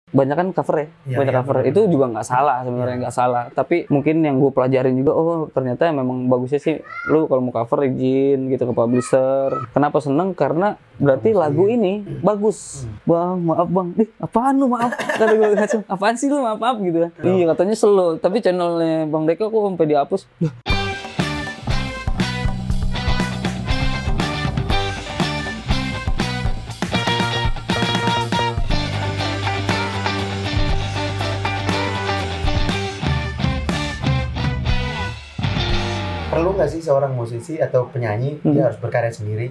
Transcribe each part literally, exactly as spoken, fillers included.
Banyak kan cover ya, ya banyak ya, cover bener, itu bener. juga nggak salah sebenarnya, nggak ya. salah. Tapi mungkin yang gue pelajarin juga, oh ternyata memang bagusnya sih lu kalau mau cover izin gitu ke publisher. Kenapa seneng? Karena berarti Promosi. lagu ini bagus. Hmm. Bang, maaf bang, ih apaan lu maaf? Kata gue langsung, apaan sih lu maaf maaf gitu. Oh. Iya katanya slow, tapi channelnya Bang Deka kok sampai dihapus. Perlu nggak sih seorang musisi atau penyanyi hmm. dia harus berkarya sendiri?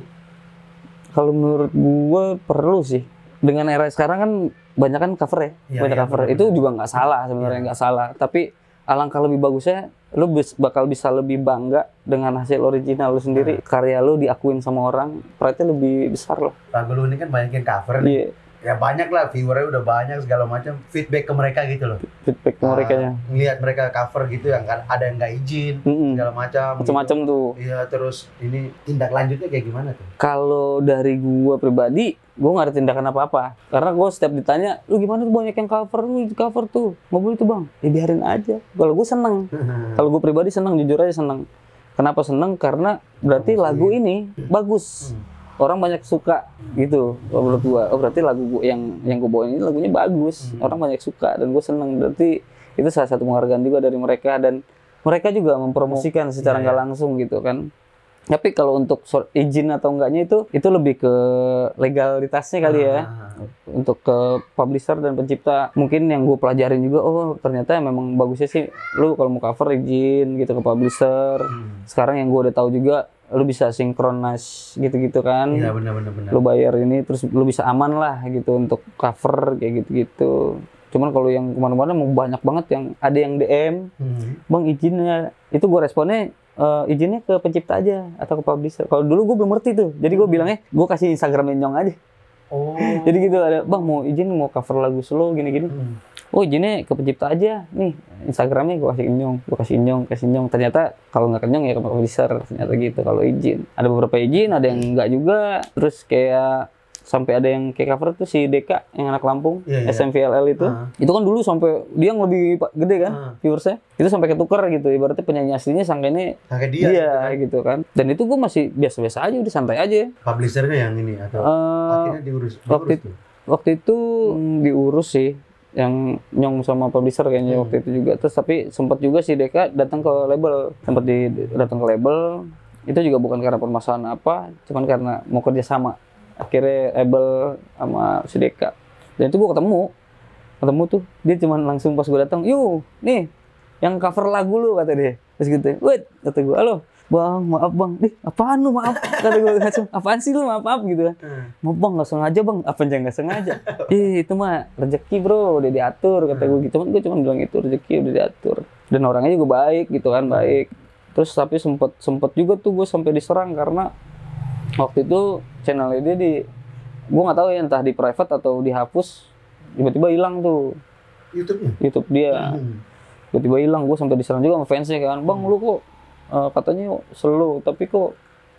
Kalau menurut gue perlu sih. Dengan era sekarang kan banyak kan cover ya, ya banyak ya, cover. Bener, itu bener. Juga nggak salah sebenarnya, nggak ya. salah. Tapi alangkah lebih bagusnya, lu bakal bisa lebih bangga dengan hasil original lu sendiri. Nah. Karya lu diakuin sama orang, pride-nya lebih besar loh. Lagu lu ini kan banyakin cover nih. Yeah. Ya banyak lah, viewernya udah banyak segala macam, feedback ke mereka gitu loh. Feedback ke uh, mereka ya. Ngelihat mereka cover gitu yang kan ada yang nggak izin, mm-hmm. segala macam. Macam-macam gitu. tuh. Iya, terus ini tindak lanjutnya kayak gimana tuh? Kalau dari gua pribadi, gua nggak ada tindakan apa-apa. Karena gua setiap ditanya, lu gimana tuh banyak yang cover, lu cover tuh, mobil itu bang, ya biarin aja. Kalau gua seneng, kalau gua pribadi seneng, jujur aja seneng. Kenapa seneng? Karena berarti oh, lagu iya. ini bagus. Hmm. Orang banyak suka gitu, menurut gua. Oh berarti lagu gua yang yang gua bawain ini lagunya bagus, hmm. orang banyak suka dan gua seneng. Berarti itu salah satu penghargaan juga dari mereka dan mereka juga mempromosikan secara nggak yeah, yeah. langsung gitu kan. Tapi kalau untuk izin atau enggaknya itu itu lebih ke legalitasnya kali ya. Ah. Untuk ke publisher dan pencipta mungkin yang gue pelajarin juga, oh ternyata memang bagusnya sih lu kalau mau cover izin gitu ke publisher. Hmm. Sekarang yang gue udah tahu juga lu bisa sinkronis gitu-gitu kan. Iya benar-benar. Lu bayar ini terus lu bisa aman lah gitu untuk cover kayak gitu-gitu. Cuman kalau yang kemana-mana mau banyak banget yang ada yang D M, hmm. bang izinnya itu gue responnya uh, izinnya ke pencipta aja atau ke publisher. Kalau dulu gue belum ngerti tuh, jadi gue bilangnya gue kasih Instagramnya Nyong aja. Oh. Jadi gitu ada, bang mau izin mau cover lagu slow gini-gini. Hmm. Oh izinnya ke pencipta aja, nih Instagramnya gue kasih Nyong, gue kasih Nyong, kasih Nyong. Ternyata kalau nggak ke Nyong ya ke publisher, ternyata gitu kalau izin. Ada beberapa izin, ada yang enggak juga. Terus kayak sampai ada yang kayak cover tuh si Deka yang anak Lampung, yeah, yeah. S M V L L itu. Uh. Itu kan dulu sampai dia yang lebih gede kan uh. viewersnya. Itu sampai ketuker gitu, ibaratnya penyanyi aslinya sangka ini sangka dia, dia gitu kan. Dan itu gue masih biasa-biasa aja, udah santai aja. Publishernya yang ini atau uh, akhirnya diurus? diurus waktu, itu, waktu itu hmm, diurus sih. Yang Nyong sama publisher kayaknya hmm. waktu itu juga. Terus tapi sempat juga si Deka datang ke label, sempat di datang ke label. Itu juga bukan karena permasalahan apa, cuman karena mau kerja sama. Akhirnya label sama si Deka. Dan itu gue ketemu. Ketemu tuh, dia cuman langsung pas gue datang, "Yuk, nih yang cover lagu lu," kata dia. Terus gitu, "Wait," kata gue, "Halo, bang, maaf bang." "Ih, apaan lu maaf?" Kata gue langsung, "Apaan sih lu maaf maaf gitu." "Maaf bang, nggak sengaja bang." "Apa aja nggak sengaja?" "Ih, itu mah rezeki bro, udah diatur," kata gue gitu. Cuman gue cuma bilang itu rezeki udah diatur. Dan orangnya juga baik gitu kan, baik. Terus tapi sempet sempet juga tuh gue sampai diserang karena waktu itu channelnya dia di, gue nggak tahu ya entah di private atau dihapus, tiba-tiba hilang tuh YouTube-nya? YouTube dia, hmm. tiba-tiba hilang. Gue sampai diserang juga sama fansnya kan, "Bang lu kok uh, katanya slow, tapi kok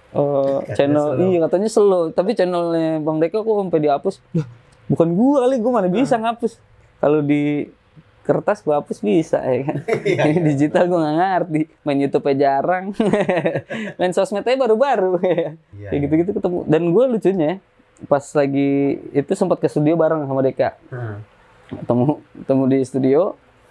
uh, channel slow. Iya katanya slow, tapi channelnya Bang Deka kok sampai dihapus." Lah, bukan gue kali, gue mana bisa hmm. ngapus. Kalau di kertas gue hapus bisa ya kan. Ini digital gue nggak ngerti, main YouTube-nya jarang, main sosmednya baru-baru. Ya, kayak gitu-gitu ketemu. Dan gue lucunya pas lagi itu sempat ke studio bareng sama Deka. Hmm. Ketemu ketemu di studio.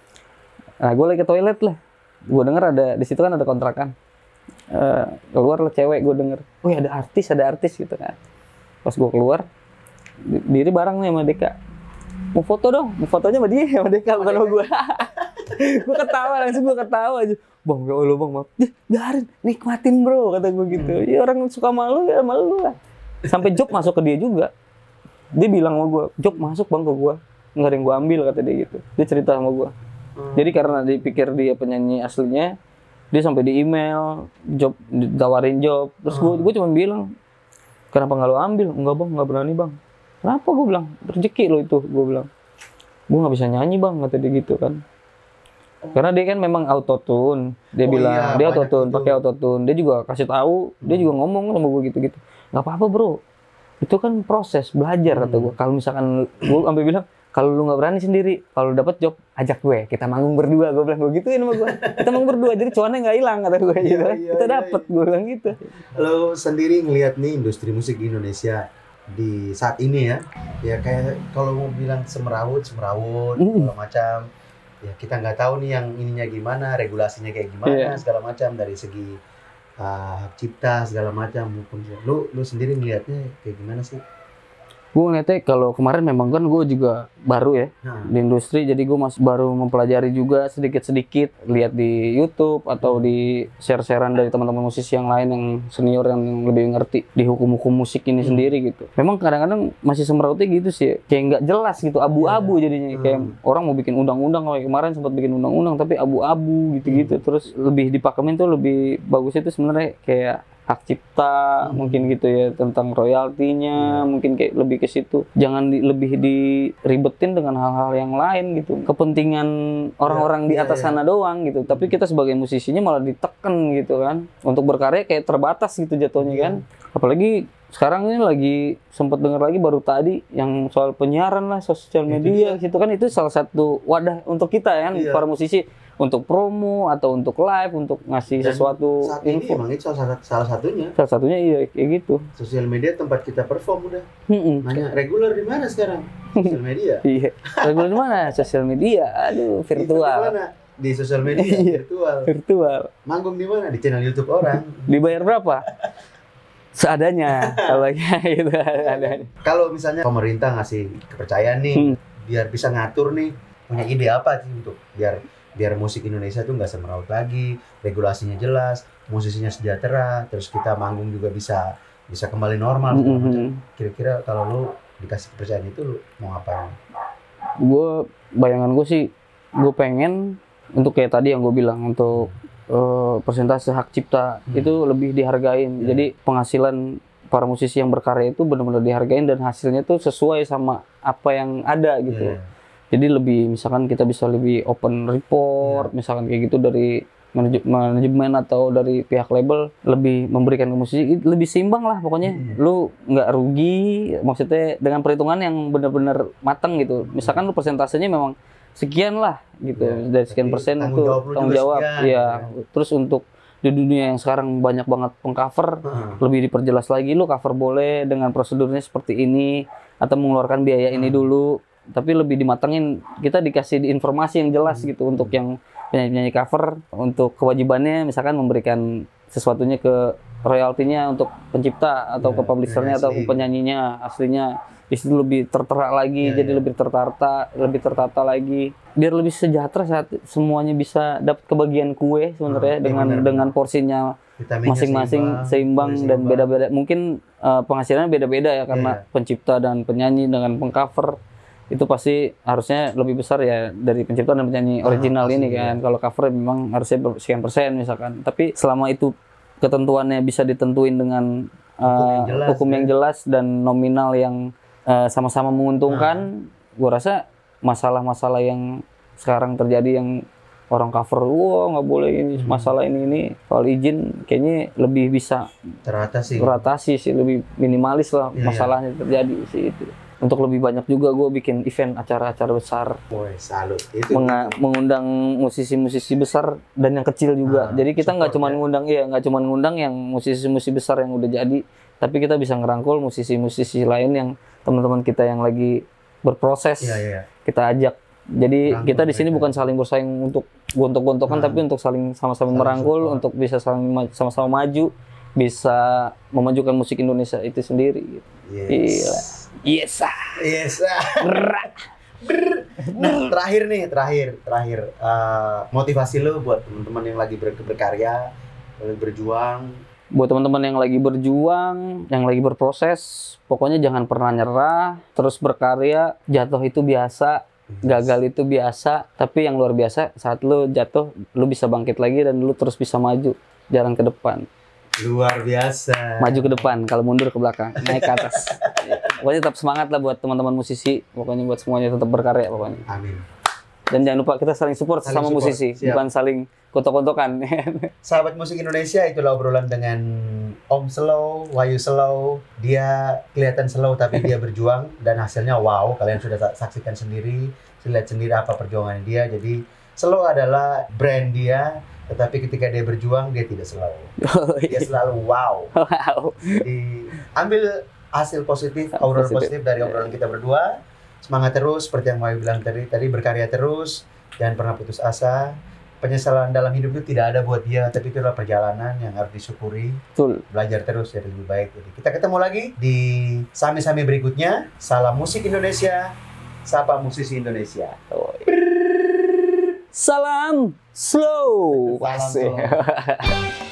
Nah gue lagi ke toilet lah. Gue denger ada di situ kan ada kontrakan. Uh, keluar lah cewek, gue denger, "Wih ada artis, ada artis," gitu kan. Pas gue keluar, diri bareng nih sama Deka. "Mau foto dong," mau fotonya sama dia, sama Deka, bukan sama gue. Gue ketawa, langsung gue ketawa aja. "Bang, ya Allah bang, maaf." "Ya, biarin, nikmatin bro," kata gue gitu. Hmm. "Ya orang suka malu ya malu lah." Sampai job masuk ke dia juga. Dia bilang sama gue, "Job masuk bang ke gue, nggak ada yang gue ambil," kata dia gitu. Dia cerita sama gue. Hmm. Jadi karena dipikir dia penyanyi aslinya, dia sampai di email, job, ditawarin job. Terus gue, hmm. gue cuma bilang, "Kenapa nggak lo ambil?" "Enggak bang, nggak berani bang." "Kenapa?" Gue bilang, "Rezeki lo itu," gue bilang. "Gue nggak bisa nyanyi bang," kata dia gitu kan. Karena dia kan memang autotune, dia oh bilang iya, dia autotune, pakai autotune. Dia juga kasih tahu, hmm. dia juga ngomong sama gue gitu-gitu. "Nggak apa-apa bro, itu kan proses belajar," hmm. kata gue. "Kalau misalkan gue sampai bilang, kalau lu nggak berani sendiri, kalau dapet job ajak gue, kita manggung berdua, gue bilang gue gituin sama gue. Kita manggung berdua, jadi cuannya nggak hilang kata gue gitu. Iya, iya, Kita iya, dapet, iya. gue bilang gitu. Lo sendiri ngelihat nih industri musik di Indonesia di saat ini ya, ya kayak kalau mau bilang semerawut, semerawut, Mm. segala macam. Ya kita nggak tahu nih yang ininya gimana, regulasinya kayak gimana, Iya. segala macam dari segi uh, hak cipta segala macam. Maupun lu lu sendiri ngelihatnya kayak gimana sih? Gue ngeliatnya kalau kemarin memang kan gue juga baru ya Nah, di industri, jadi gue masih baru mempelajari juga sedikit-sedikit, lihat di YouTube atau di share-sharean dari teman-teman musisi yang lain yang senior yang lebih ngerti di hukum-hukum musik ini Hmm. sendiri gitu. Memang kadang-kadang masih semerawutnya gitu sih, kayak nggak jelas gitu, abu-abu jadinya. Hmm. Kayak orang mau bikin undang-undang, kayak kemarin sempat bikin undang-undang tapi abu-abu gitu-gitu. Terus lebih dipakemin tuh lebih bagus itu sebenarnya kayak hak cipta, Hmm. mungkin gitu ya, tentang royaltinya, Iya. mungkin kayak lebih ke situ. Jangan di, lebih diribetin dengan hal-hal yang lain gitu. Kepentingan orang-orang di Iya, atas iya. sana doang gitu. Tapi kita sebagai musisinya malah diteken gitu kan. Untuk berkarya kayak terbatas gitu jatuhnya Iya. kan. Apalagi sekarang ini lagi sempat dengar lagi baru tadi yang soal penyiaran lah, sosial Itu media gitu kan, itu salah satu wadah untuk kita kan, Iya. para musisi, untuk promo atau untuk live, untuk ngasih Dan sesuatu saat ini info. emang itu salah, salah satunya Salah satunya iya kayak gitu. sosial media tempat kita perform udah. Mm-mm. Nanya reguler di mana sekarang? Sosial media. Iya. Lagu di mana? Sosial media. Aduh, Itu di virtual. mana? Di sosial media Iya. virtual. Virtual. Manggung di mana? Di channel YouTube orang. Dibayar berapa? Seadanya. Kalau kayak gitu adanya. Kalau misalnya pemerintah ngasih kepercayaan nih, Hmm. biar bisa ngatur nih, punya ide apa sih untuk biar biar musik Indonesia tuh nggak semeraut lagi, regulasinya jelas, musisinya sejahtera, terus kita manggung juga bisa bisa kembali normal. segala macam. Mm-mm. Kira-kira kalau lu dikasih kepercayaan itu lu mau ngapain? Gue bayangan gue sih, gue pengen untuk kayak tadi yang gue bilang untuk eh, persentase hak cipta Hmm. itu lebih dihargain. Iya. Jadi penghasilan para musisi yang berkarya itu benar-benar dihargain dan hasilnya tuh sesuai sama apa yang ada gitu. Iya. Jadi lebih misalkan kita bisa lebih open report, misalkan kayak gitu dari manaj- manajemen atau dari pihak label, lebih memberikan ke musisi, lebih seimbang lah pokoknya. Hmm. Lu nggak rugi, maksudnya dengan perhitungan yang benar-benar matang gitu. Misalkan lu persentasenya memang sekian lah gitu, Ya, dari sekian tapi persen tanggung itu jawab lu tanggung juga jawab. sekian, Iya. ya. Terus untuk di dunia yang sekarang banyak banget pengcover, Heeh. lebih diperjelas lagi, lu cover boleh dengan prosedurnya seperti ini atau mengeluarkan biaya ini Hmm. dulu, tapi lebih dimatengin, kita dikasih di- informasi yang jelas Hmm. gitu untuk yang penyanyi-penyanyi cover, untuk kewajibannya misalkan memberikan sesuatunya ke royaltinya untuk pencipta atau Ya, ke publishernya penyanyi atau ke asli. penyanyinya aslinya, di situ lebih tertera lagi, Ya, jadi ya. lebih tertata, lebih tertata lagi, biar lebih sejahtera saat semuanya bisa dapat kebagian kue sebenarnya Hmm, dengan benar, dengan porsinya Vitaminnya masing-masing seimbang, boleh dan seimbang. beda-beda. Mungkin uh, penghasilannya beda-beda ya karena Iya. pencipta dan penyanyi dengan pengcover itu pasti harusnya lebih besar ya dari pencipta dan penyanyi Ah, original pasti, ini kan. Kalau cover memang harusnya ber- sekian persen misalkan. Tapi selama itu ketentuannya bisa ditentuin dengan uh, Hukum yang jelas, hukum yang ya. jelas dan nominal yang uh, sama-sama menguntungkan, gua rasa masalah-masalah yang sekarang terjadi yang orang cover, wah nggak boleh ini, Hmm. masalah ini ini soal izin kayaknya lebih bisa teratasi. teratasi sih, lebih minimalis lah Iya, masalahnya terjadi sih itu. Untuk lebih banyak juga gue bikin event acara-acara besar, Woy, salut. Itu menga- mengundang musisi-musisi besar dan yang kecil juga. Ah, Jadi kita nggak cuma support ya. ngundang, iya nggak cuma ngundang yang musisi-musisi besar yang udah jadi, tapi kita bisa ngerangkul musisi-musisi lain yang teman-teman kita yang lagi berproses, Iya, iya. kita ajak. Jadi Rangkul kita di sini mereka. bukan saling bersaing untuk gontok-gontokan, Nah. tapi untuk saling sama-sama Saling merangkul, support. untuk bisa saling ma- sama-sama maju, bisa memajukan musik Indonesia itu sendiri. Gitu. Yes. Yes, ah. Yes. Nah, terakhir nih, terakhir, terakhir eh, motivasi lu buat teman-teman yang lagi ber- berkarya, lagi berjuang. Buat teman-teman yang lagi berjuang, yang lagi berproses, pokoknya jangan pernah nyerah, terus berkarya. Jatuh itu biasa, gagal itu biasa, tapi yang luar biasa saat lu jatuh, lu bisa bangkit lagi dan lu terus bisa maju, jalan ke depan. Luar biasa. Maju ke depan, kalau mundur ke belakang, naik ke atas. Pokoknya tetap semangat lah buat teman-teman musisi, pokoknya buat semuanya tetap berkarya pokoknya. Amin. Dan jangan lupa kita saling support Saling sama support, musisi, siap. bukan saling kontok-kontokan. Sahabat musik Indonesia, itulah obrolan dengan Om Slow, Wahyu Slow. Dia kelihatan slow tapi dia berjuang dan hasilnya wow. Kalian sudah saksikan sendiri, lihat sendiri apa perjuangan dia. Jadi slow adalah brand dia, tetapi ketika dia berjuang dia tidak slow. Dia selalu wow. Wow. Jadi ambil hasil positif, obrolan positif dari obrolan kita berdua. Semangat terus, seperti yang Wahyu bilang tadi, tadi berkarya terus, jangan pernah putus asa. Penyesalan dalam hidup itu tidak ada buat dia, tapi itu adalah perjalanan yang harus disyukuri. Betul. Belajar terus jadi lebih baik. Jadi kita ketemu lagi di Sami-Sami berikutnya. Salam musik Indonesia, sapa musisi Indonesia. Salam slow. Salam slow.